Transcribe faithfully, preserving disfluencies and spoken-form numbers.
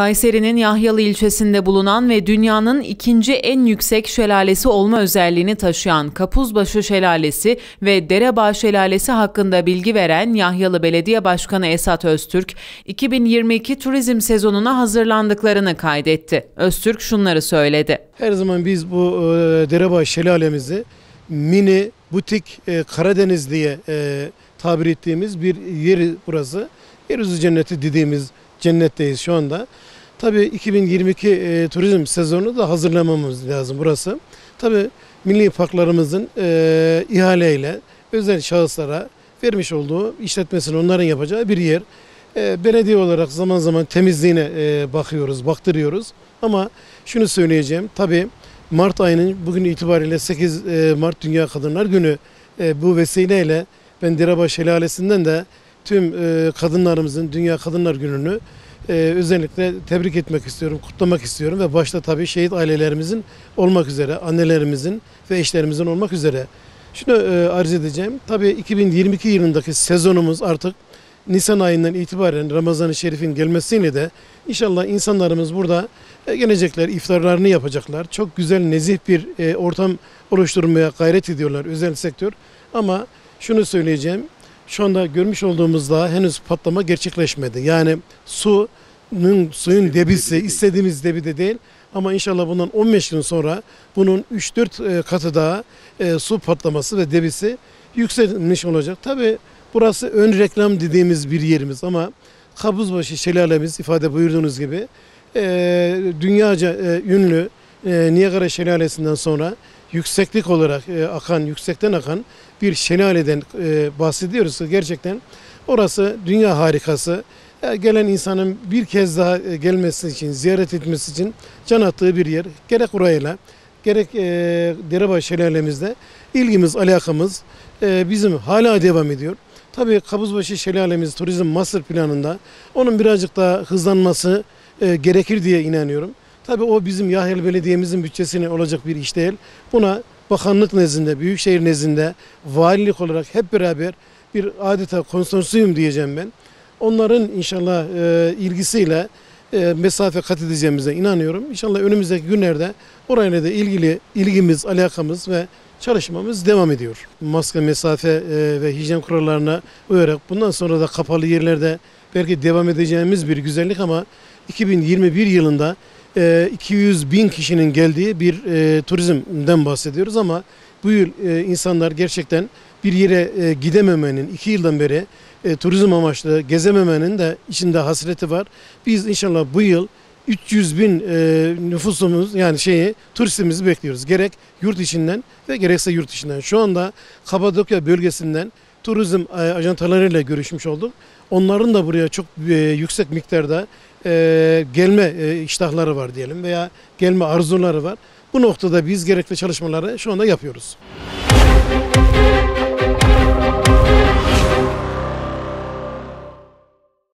Kayseri'nin Yahyalı ilçesinde bulunan ve dünyanın ikinci en yüksek şelalesi olma özelliğini taşıyan Kapuzbaşı Şelalesi ve Derebağ Şelalesi hakkında bilgi veren Yahyalı Belediye Başkanı Esat Öztürk, iki bin yirmi iki turizm sezonuna hazırlandıklarını kaydetti. Öztürk şunları söyledi. Her zaman biz bu e, Derebağ Şelalemizi mini, butik e, Karadeniz diye e, tabir ettiğimiz bir yeri burası. Yeryüzü cenneti dediğimiz cennetteyiz şu anda. Tabii iki bin yirmi iki e, turizm sezonu da hazırlamamız lazım burası. Tabii milli parklarımızın e, ihaleyle özel şahıslara vermiş olduğu, işletmesini onların yapacağı bir yer. E, belediye olarak zaman zaman temizliğine e, bakıyoruz, baktırıyoruz. Ama şunu söyleyeceğim, tabii Mart ayının bugün itibariyle sekiz Mart Dünya Kadınlar Günü, e, bu vesileyle ben Derebağ Şelalesi'nden de tüm e, kadınlarımızın Dünya Kadınlar Günü'nü e, özellikle tebrik etmek istiyorum, kutlamak istiyorum ve başta tabii şehit ailelerimizin olmak üzere, annelerimizin ve eşlerimizin olmak üzere. Şunu e, arz edeceğim, tabii iki bin yirmi iki yılındaki sezonumuz artık Nisan ayından itibaren Ramazan-ı Şerif'in gelmesiyle de inşallah insanlarımız burada e, gelecekler, iftarlarını yapacaklar. Çok güzel, nezih bir e, ortam oluşturmaya gayret ediyorlar özel sektör. Ama şunu söyleyeceğim, şu anda görmüş olduğumuz daha henüz patlama gerçekleşmedi. Yani suyun, suyun debisi istediğimiz debide değil. Ama inşallah bundan on beş gün sonra bunun üç dört katı daha e, su patlaması ve debisi yükselmiş olacak. Tabii burası ön reklam dediğimiz bir yerimiz ama Kapuzbaşı Şelalemiz ifade buyurduğunuz gibi e, dünyaca e, ünlü e, Niagara Şelalesi'nden sonra yükseklik olarak e, akan, yüksekten akan bir şelaleden e, bahsediyoruz. Gerçekten orası dünya harikası. E, gelen insanın bir kez daha e, gelmesi için, ziyaret etmesi için can attığı bir yer. Gerek orayla, gerek e, Derebağ Şelalemizde ilgimiz, alakamız e, bizim hala devam ediyor. Tabii Kapuzbaşı Şelalemiz turizm master planında onun birazcık daha hızlanması e, gerekir diye inanıyorum. Tabii o bizim Yahyalı Belediye'mizin bütçesine olacak bir iş değil. Buna bakanlık nezdinde, büyükşehir nezdinde, valilik olarak hep beraber bir adeta konsorsiyum diyeceğim ben. Onların inşallah e, ilgisiyle e, mesafe kat edeceğimize inanıyorum. İnşallah önümüzdeki günlerde orayla da ilgili ilgimiz, alakamız ve çalışmamız devam ediyor. Maske, mesafe e, ve hijyen kurallarına uyarak bundan sonra da kapalı yerlerde belki devam edeceğimiz bir güzellik ama iki bin yirmi bir yılında e, iki yüz bin kişinin geldiği bir e, turizmden bahsediyoruz ama bu yıl e, insanlar gerçekten bir yere e, gidememenin, iki yıldan beri e, turizm amaçlı gezememenin de içinde hasreti var. Biz inşallah bu yıl üç yüz bin e, nüfusumuz yani şeyi turistimizi bekliyoruz. Gerek yurt içinden ve gerekse yurt dışından. Şu anda Kapadokya bölgesinden turizm e, ajantalarıyla görüşmüş olduk. Onların da buraya çok e, yüksek miktarda e, gelme e, iştahları var diyelim veya gelme arzuları var. Bu noktada biz gerekli çalışmaları şu anda yapıyoruz.